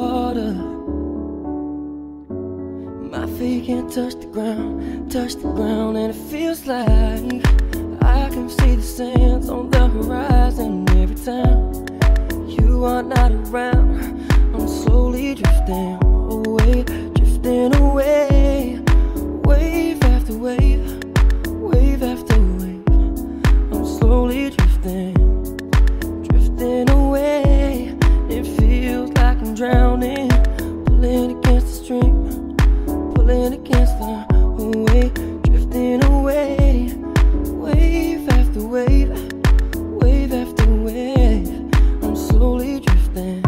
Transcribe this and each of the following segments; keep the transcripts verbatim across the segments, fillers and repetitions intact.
water. My feet can't touch the ground, touch the ground, and it feels like I can see the sands on the horizon every time you are not around. I'm slowly drifting away, drifting away, wave after wave, wave after wave. I'm slowly drifting, drifting away. It feels like I'm drowning, pulling against the stream, pulling against the wave, drifting away, wave after wave, wave after wave. I'm slowly drifting.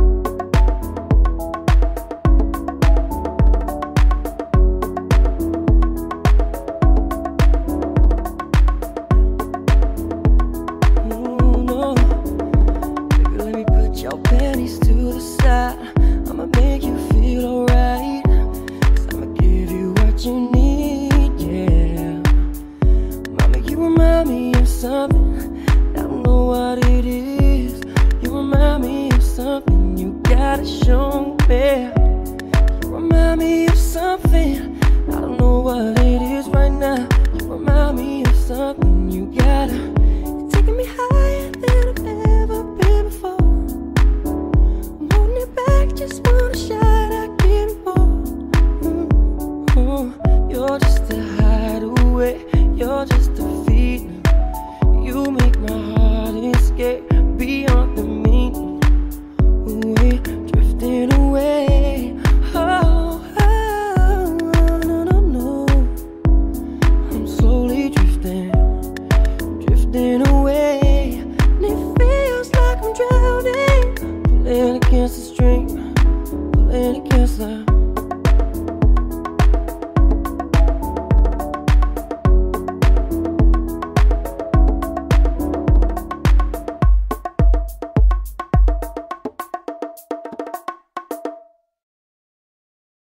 Oh no, baby, let me put your panties to the side. I'ma make you feel alright, 'cause I'ma give you what you need, yeah. Mama, you remind me of something, I don't know what it is. You remind me of something, you gotta show me. You remind me of something, I don't know what it is right now. You remind me of something, you gotta. You're taking me higher than I've ever been before. I'm holding it back, just want a shot, I give you more. Mm, oh, you're just a hideaway, you're just a feeling. You make my heart escape beyond the meaning. Away, drifting away. Oh, oh, no, no, no. I'm slowly drifting, drifting away.